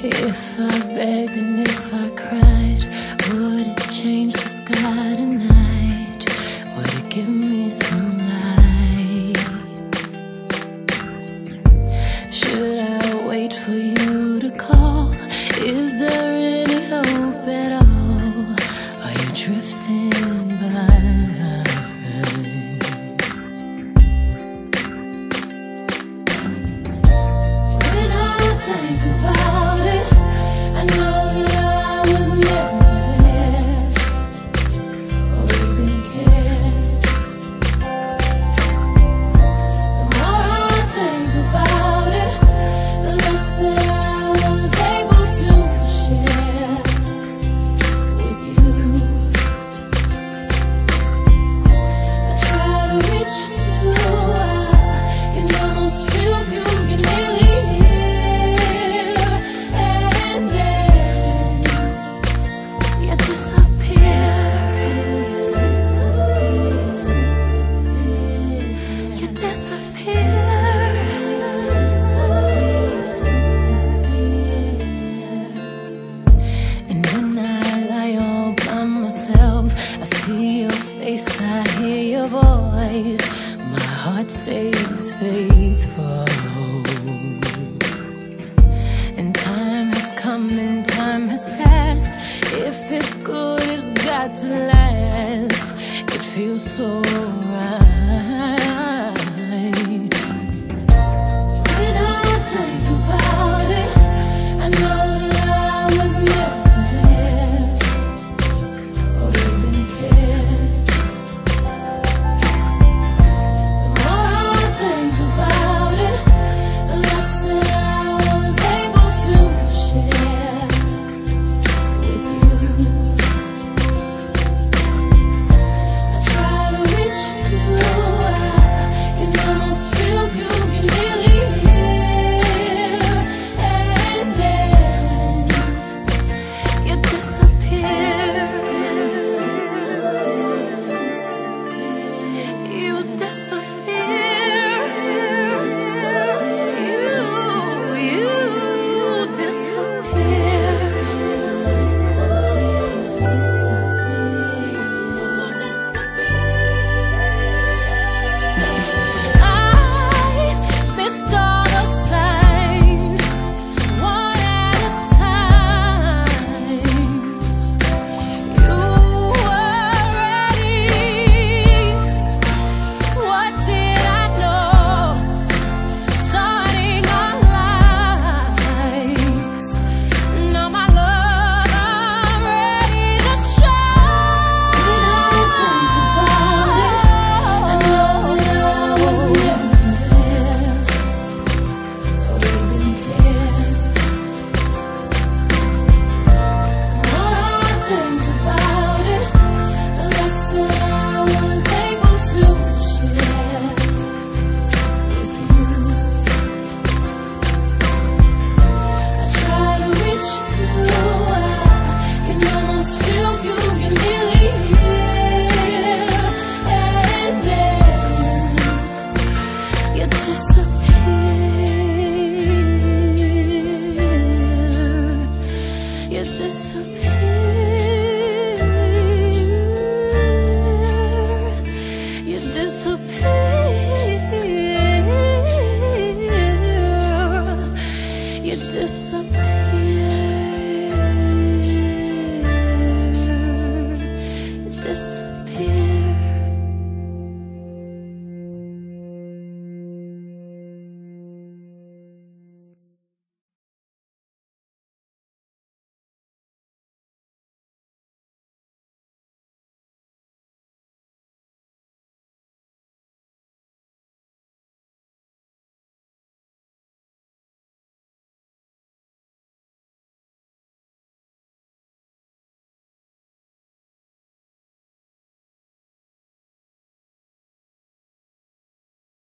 If I begged and if I cried, would it change the sky tonight? Would it give me some light? Should I wait for you to call? Is there any hope at all? Are you drifting by? When I think about it, I know that I was never there or even cared. The more I think about it, the less that I was able to share with you. I try to reach you, I can almost feel you, you're nearly here, and then you disappear. You disappear. And when I lie all by myself, I see your face, I hear your voice. My heart stays faithful. And time has come and time has passed. If it's good, it's got to last. It feels so right. When I think about it, I know that I was never there or even cared. The more I think about it, the less that I was able to share with you. I try to reach you, I can almost feel you, you're nearly here, and then you disappear. You disappear. You disappear. I missed all the signs, one at a time. You were ready. What did I know? Starting our lives. Now my love, I'm ready to show. When I think about it, I know that I was never there or even cared. The more I think about it, the less that I was able to share with you. I try to reach you, I can almost feel you, you're nearly here, and then you disappear. You disappear. You disappear. You disappear.